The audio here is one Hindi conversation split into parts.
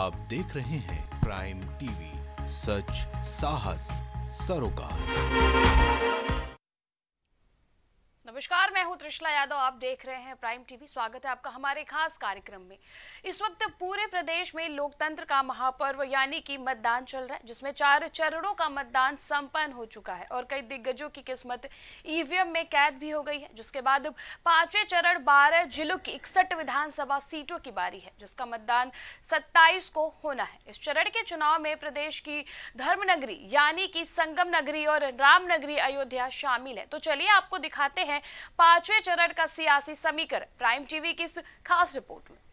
आप देख रहे हैं प्राइम टीवी, सच साहस सरोकार। नमस्कार, मैं हूं त्रिशला यादव। आप देख रहे हैं प्राइम टीवी। स्वागत है आपका हमारे खास कार्यक्रम में। इस वक्त पूरे प्रदेश में लोकतंत्र का महापर्व यानी कि मतदान चल रहा है, जिसमें 4 चरणों का मतदान संपन्न हो चुका है और कई दिग्गजों की किस्मत ईवीएम में कैद भी हो गई है। जिसके बाद 5वें चरण 12 जिलों की 61 विधानसभा सीटों की बारी है, जिसका मतदान 27 को होना है। इस चरण के चुनाव में प्रदेश की धर्मनगरी यानी कि संगम नगरी और रामनगरी अयोध्या शामिल है। तो चलिए आपको दिखाते हैं 5वें चरण का सियासी समीकरण प्राइम टीवी की इस खास रिपोर्ट में।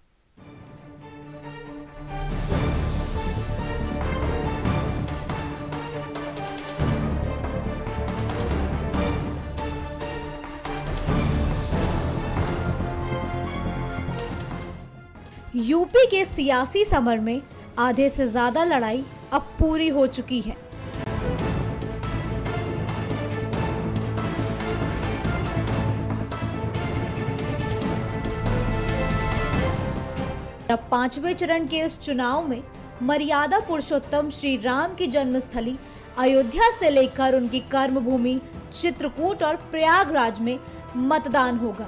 यूपी के सियासी समर में आधे से ज्यादा लड़ाई अब पूरी हो चुकी है। अब 5वें चरण के इस चुनाव में मर्यादा पुरुषोत्तम श्री राम की जन्मस्थली अयोध्या से लेकर उनकी कर्मभूमि चित्रकूट और प्रयागराज में मतदान होगा।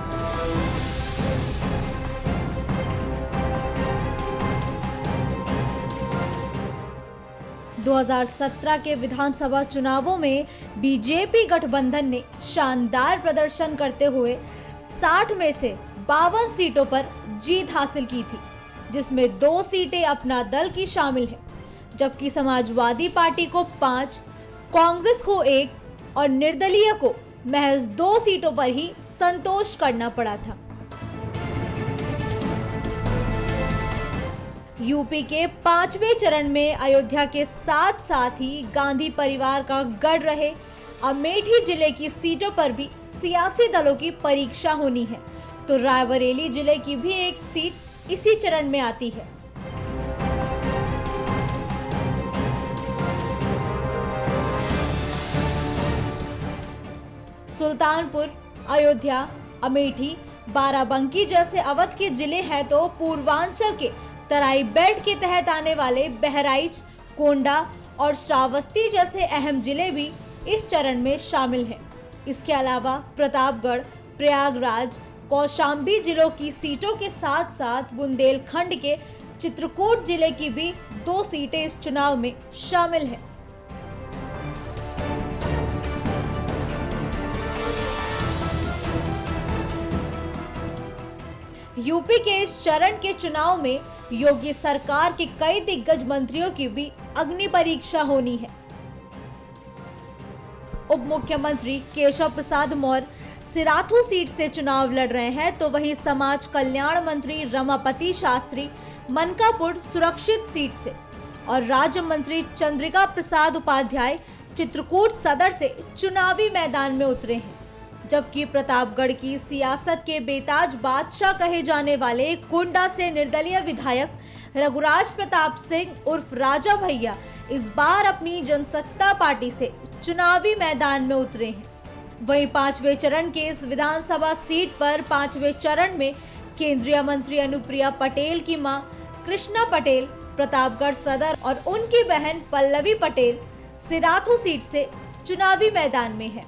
– 2017 के विधानसभा चुनावों में बीजेपी गठबंधन ने शानदार प्रदर्शन करते हुए 60 में से 52 सीटों पर जीत हासिल की थी, जिसमें 2 सीटें अपना दल की शामिल हैं, जबकि समाजवादी पार्टी को 5, कांग्रेस को 1 और निर्दलीय को महज 2 सीटों पर ही संतोष करना पड़ा था। यूपी के 5वें चरण में अयोध्या के साथ साथ ही गांधी परिवार का गढ़ रहे अमेठी जिले की सीटों पर भी सियासी दलों की परीक्षा होनी है, तो रायबरेली जिले की भी एक सीट इसी चरण में आती है। सुल्तानपुर, अयोध्या, अमेठी, बाराबंकी जैसे अवध के जिले हैं, तो पूर्वांचल के तराई बेल्ट के तहत आने वाले बहराइच, कोंडा और श्रावस्ती जैसे अहम जिले भी इस चरण में शामिल हैं। इसके अलावा प्रतापगढ़, प्रयागराज, कौशाम्बी जिलों की सीटों के साथ साथ बुंदेलखंड के चित्रकूट जिले की भी 2 सीटें इस चुनाव में शामिल हैं। यूपी के इस चरण के चुनाव में योगी सरकार के कई दिग्गज मंत्रियों की भी अग्नि परीक्षा होनी है। उप मुख्यमंत्री केशव प्रसाद मौर्य सिराथू सीट से चुनाव लड़ रहे हैं, तो वहीं समाज कल्याण मंत्री रमापति शास्त्री मनकापुर सुरक्षित सीट से और राज्य मंत्री चंद्रिका प्रसाद उपाध्याय चित्रकूट सदर से चुनावी मैदान में उतरे हैं, जबकि प्रतापगढ़ की सियासत के बेताज बादशाह कहे जाने वाले कुंडा से निर्दलीय विधायक रघुराज प्रताप सिंह उर्फ राजा भैया इस बार अपनी जनसत्ता पार्टी से चुनावी मैदान में उतरे हैं। वहीं 5वें चरण के इस विधानसभा सीट पर 5वें चरण में केंद्रीय मंत्री अनुप्रिया पटेल की मां कृष्णा पटेल प्रतापगढ़ सदर और उनकी बहन पल्लवी पटेल सिराथू सीट से चुनावी मैदान में है।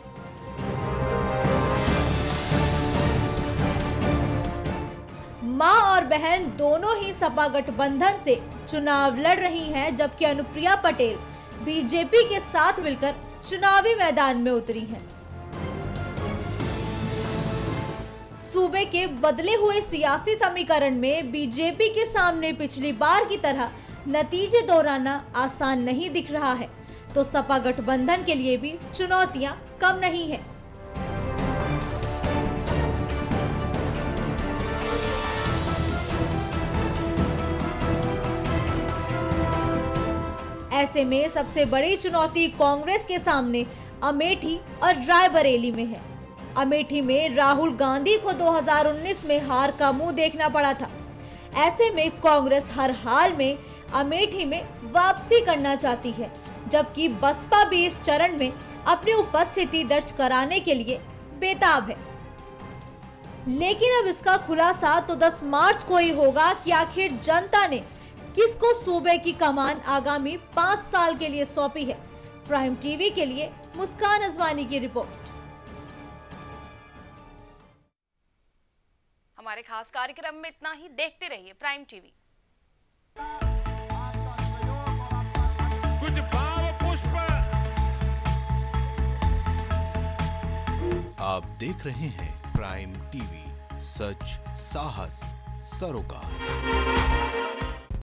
मां और बहन दोनों ही सपा गठबंधन से चुनाव लड़ रही हैं, जबकि अनुप्रिया पटेल बीजेपी के साथ मिलकर चुनावी मैदान में उतरी हैं। सूबे के बदले हुए सियासी समीकरण में बीजेपी के सामने पिछली बार की तरह नतीजे दोहराना आसान नहीं दिख रहा है, तो सपा गठबंधन के लिए भी चुनौतियां कम नहीं है। ऐसे में सबसे बड़ी चुनौती कांग्रेस के सामने अमेठी और रायबरेली में है। अमेठी में राहुल गांधी को 2019 में हार का मुंह देखना पड़ा था। ऐसे में कांग्रेस हर हाल में अमेठी में वापसी करना चाहती है, जबकि बसपा भी इस चरण में अपनी उपस्थिति दर्ज कराने के लिए बेताब है। लेकिन अब इसका खुलासा तो 10 मार्च को ही होगा कि आखिर जनता ने किसको सूबे की कमान आगामी 5 साल के लिए सौंपी है। प्राइम टीवी के लिए मुस्कान अजवानी की रिपोर्ट। हमारे खास कार्यक्रम में इतना ही। देखते रहिए प्राइम टीवी। कुछ भाव पुष्प। आप देख रहे हैं प्राइम टीवी, सच साहस सरोकार।